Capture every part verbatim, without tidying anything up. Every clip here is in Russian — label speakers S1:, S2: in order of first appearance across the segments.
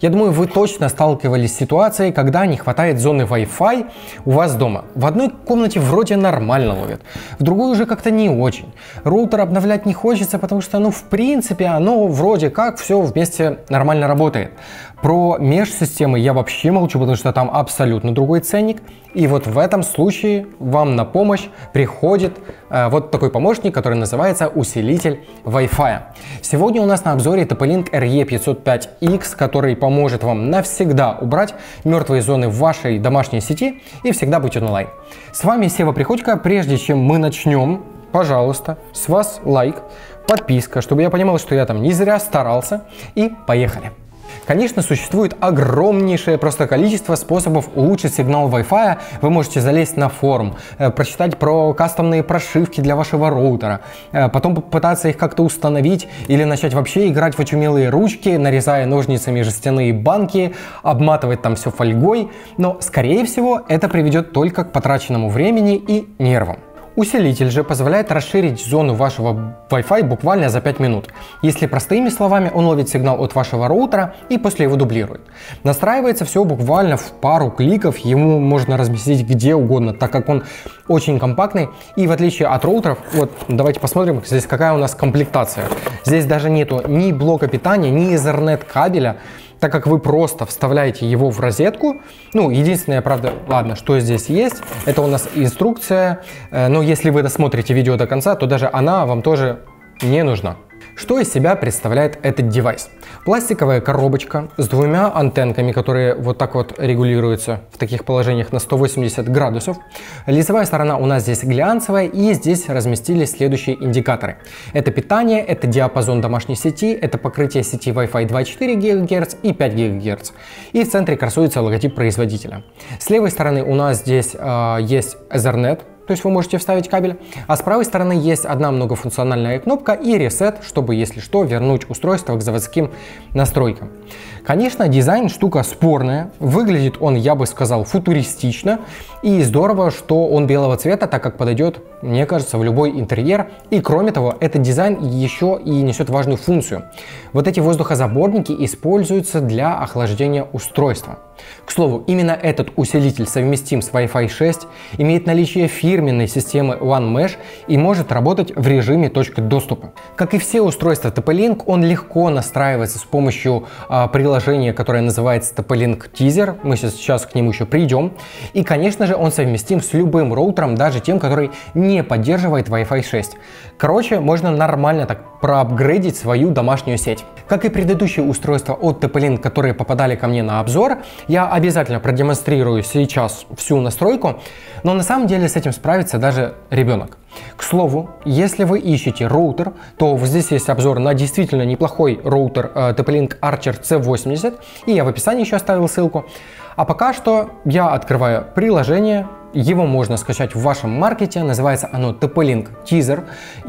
S1: Я думаю, вы точно сталкивались с ситуацией, когда не хватает зоны Wi-Fi у вас дома. В одной комнате вроде нормально ловит, в другой уже как-то не очень. Роутер обновлять не хочется, потому что, ну, в принципе, оно вроде как все вместе нормально работает. Про меж-системы я вообще молчу, потому что там абсолютно другой ценник. И вот в этом случае вам на помощь приходит э, вот такой помощник, который называется усилитель Wi-Fi. Сегодня у нас на обзоре ти пи линк эр и пятьсот пять икс, который поможет вам навсегда убрать мертвые зоны в вашей домашней сети и всегда быть онлайн. С вами Сева Приходько. Прежде чем мы начнем, пожалуйста, с вас лайк, подписка, чтобы я понимал, что я там не зря старался, и поехали. Конечно, существует огромнейшее просто количество способов улучшить сигнал Wi-Fi. Вы можете залезть на форум, э, прочитать про кастомные прошивки для вашего роутера, э, потом попытаться их как-то установить или начать вообще играть в очумелые ручки, нарезая ножницами жестяные банки, обматывать там все фольгой. Но, скорее всего, это приведет только к потраченному времени и нервам. Усилитель же позволяет расширить зону вашего Wi-Fi буквально за пять минут. Если простыми словами, он ловит сигнал от вашего роутера и после его дублирует. Настраивается все буквально в пару кликов, ему можно разместить где угодно, так как он очень компактный. И в отличие от роутеров, вот давайте посмотрим здесь какая у нас комплектация. Здесь даже нету ни блока питания, ни Ethernet кабеля, так как вы просто вставляете его в розетку. Ну, единственное, правда, ладно, что здесь есть, это у нас инструкция, но если вы досмотрите видео до конца, то даже она вам тоже не нужна. Что из себя представляет этот девайс? Пластиковая коробочка с двумя антенками, которые вот так вот регулируются в таких положениях на сто восемьдесят градусов. Лицевая сторона у нас здесь глянцевая, и здесь разместились следующие индикаторы. Это питание, это диапазон домашней сети, это покрытие сети Wi-Fi двадцать четыре гигагерца и пять гигагерц. И в центре красуется логотип производителя. С левой стороны у нас здесь э, есть Ethernet, то есть вы можете вставить кабель, а с правой стороны есть одна многофункциональная кнопка и ресет, чтобы, если что, вернуть устройство к заводским настройкам. Конечно, дизайн штука спорная, выглядит он, я бы сказал, футуристично, и здорово, что он белого цвета, так как подойдет, мне кажется, в любой интерьер. И кроме того, этот дизайн еще и несет важную функцию. Вот эти воздухозаборники используются для охлаждения устройства. К слову, именно этот усилитель совместим с Wi-Fi шесть, имеет наличие фирменной системы OneMesh и может работать в режиме точки доступа. Как и все устройства ти пи линк, он легко настраивается с помощью а, приложения, которое называется ти пи линк Teaser. Мы сейчас к нему еще придем. И, конечно же, он совместим с любым роутером, даже тем, который не поддерживает Wi-Fi шесть. Короче, можно нормально так проапгрейдить свою домашнюю сеть. Как и предыдущие устройства от ти пи линк, которые попадали ко мне на обзор, я обязательно продемонстрирую сейчас всю настройку, но на самом деле с этим справится даже ребенок. К слову, если вы ищете роутер, то здесь есть обзор на действительно неплохой роутер э, ти пи линк Archer си восемьдесят, и я в описании еще оставил ссылку. А пока что я открываю приложение, его можно скачать в вашем маркете, называется оно ти пи линк Teaser,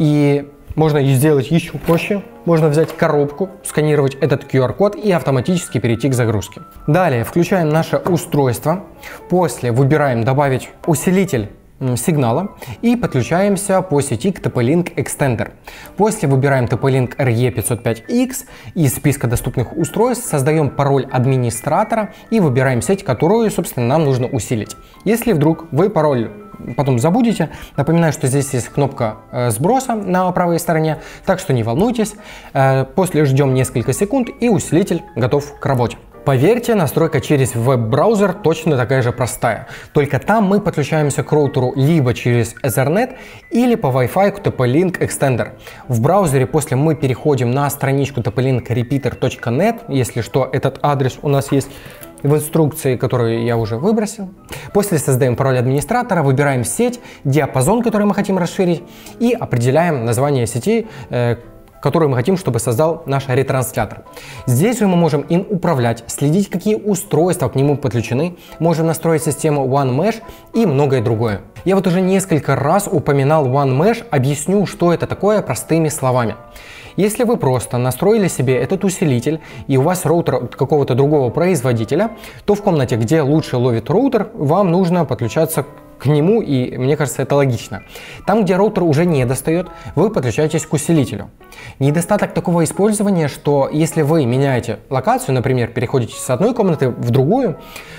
S1: и можно сделать еще проще. Можно взять коробку, сканировать этот ку ар код и автоматически перейти к загрузке. Далее включаем наше устройство. После выбираем добавить усилитель сигнала и подключаемся по сети к ти пи линк Extender. После выбираем ти пи линк эр и пятьсот пять икс из списка доступных устройств, создаем пароль администратора и выбираем сеть, которую, собственно, нам нужно усилить. Если вдруг вы пароль потом забудете, напоминаю, что здесь есть кнопка э, сброса на правой стороне, так что не волнуйтесь. Э, после ждем несколько секунд, и усилитель готов к работе. Поверьте, настройка через веб-браузер точно такая же простая, только там мы подключаемся к роутеру либо через Ethernet или по Wi-Fi к ти пи линк Extender. В браузере после мы переходим на страничку ти пи линк репитер точка нет, если что, этот адрес у нас есть в инструкции, которую я уже выбросил. После создаем пароль администратора, выбираем сеть, диапазон, который мы хотим расширить, и определяем название сети, э, которую мы хотим, чтобы создал наш ретранслятор. Здесь же мы можем им управлять, следить, какие устройства к нему подключены, можем настроить систему OneMesh и многое другое. Я вот уже несколько раз упоминал OneMesh, объясню, что это такое простыми словами. Если вы просто настроили себе этот усилитель и у вас роутер от какого-то другого производителя, то в комнате, где лучше ловит роутер, вам нужно подключаться к к нему, и мне кажется, это логично. Там, где роутер уже не достает, вы подключаетесь к усилителю. Недостаток такого использования, что если вы меняете локацию, например, переходите с одной комнаты в другую,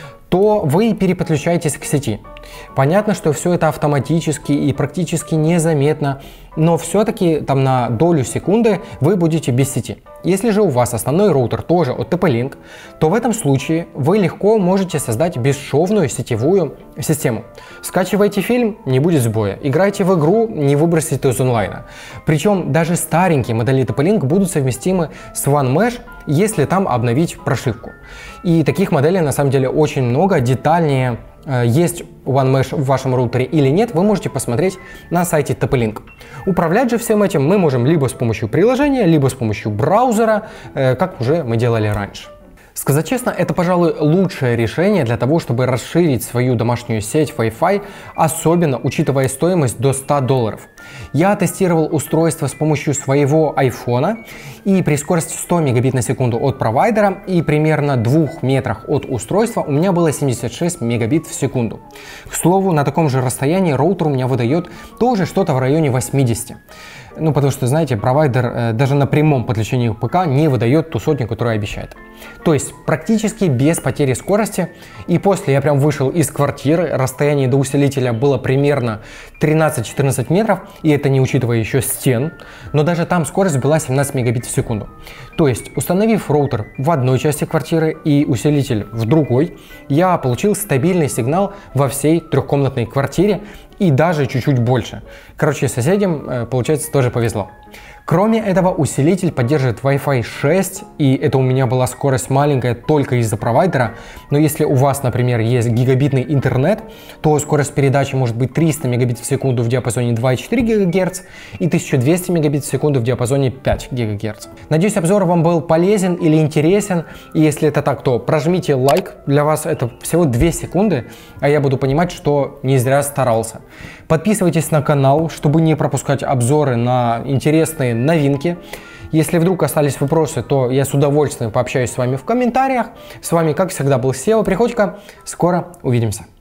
S1: то вы переподключаетесь к сети. Понятно, что все это автоматически и практически незаметно, но все-таки там на долю секунды вы будете без сети. Если же у вас основной роутер тоже от ти пи-Link, то в этом случае вы легко можете создать бесшовную сетевую систему. Скачивайте фильм, не будет сбоя. Играйте в игру, не выбросите из онлайна. Причем даже старенькие модели ти пи-Link будут совместимы с OneMesh, если там обновить прошивку. И таких моделей на самом деле очень много, детальнее, есть OneMesh в вашем роутере или нет, вы можете посмотреть на сайте ти пи-Link. Управлять же всем этим мы можем либо с помощью приложения, либо с помощью браузера, как уже мы делали раньше. Сказать честно, это, пожалуй, лучшее решение для того, чтобы расширить свою домашнюю сеть Wi-Fi, особенно учитывая стоимость до ста долларов. Я тестировал устройство с помощью своего айфона, и при скорости сто мегабит на секунду от провайдера и примерно двух метрах от устройства у меня было семьдесят шесть мегабит в секунду. К слову, на таком же расстоянии роутер у меня выдает тоже что-то в районе восьмидесяти. Ну, потому что, знаете, провайдер э, даже на прямом подключении к ПК не выдает ту сотню, которую обещает. То есть практически без потери скорости. И после я прям вышел из квартиры, расстояние до усилителя было примерно тринадцать-четырнадцать метров, и это не учитывая еще стен, но даже там скорость была семнадцать мегабит в секунду. То есть, установив роутер в одной части квартиры и усилитель в другой, я получил стабильный сигнал во всей трехкомнатной квартире, и даже чуть-чуть больше. Короче, соседям, получается, тоже повезло. Кроме этого, усилитель поддерживает Wi-Fi шесть, и это у меня была скорость маленькая только из-за провайдера. Но если у вас, например, есть гигабитный интернет, то скорость передачи может быть триста мегабит в секунду в диапазоне два и четыре гигагерца и тысяча двести мегабит в секунду в диапазоне пять гигагерц. Надеюсь, обзор вам был полезен или интересен. И если это так, то прожмите лайк. Для вас это всего две секунды, а я буду понимать, что не зря старался. Подписывайтесь на канал, чтобы не пропускать обзоры на интересные новинки. Если вдруг остались вопросы, то я с удовольствием пообщаюсь с вами в комментариях. С вами, как всегда, был Сева Приходько. Скоро увидимся.